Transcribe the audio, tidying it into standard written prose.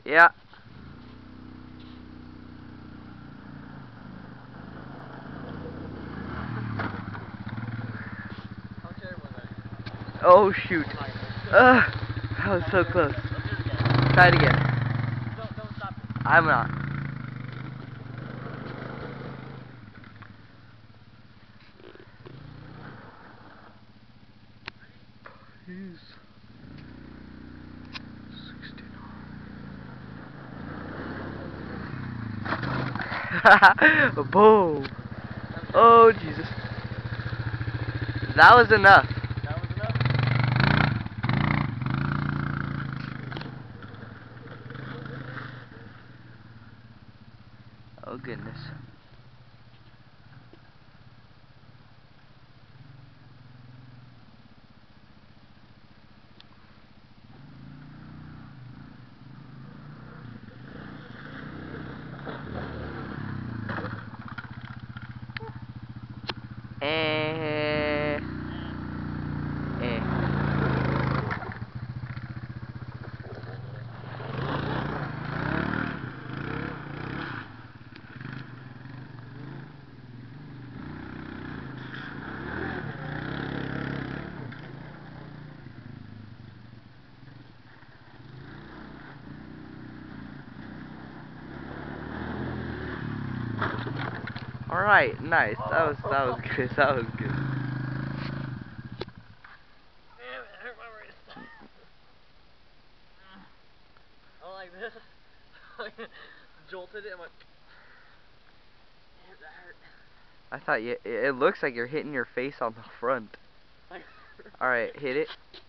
Yeah. How terrible was that? Oh shoot. That was so close. Try it again. Don't stop it. I'm not. Please. 69. Boom. Oh Jesus. That was enough. That was enough? Oh goodness. Eh. Eh. Alright, nice. That was good. That was good. Damn, it hurt my wrist. I like this. Jolted it and went. Damn, that hurt. I thought it looks like you're hitting your face on the front. Alright, hit it.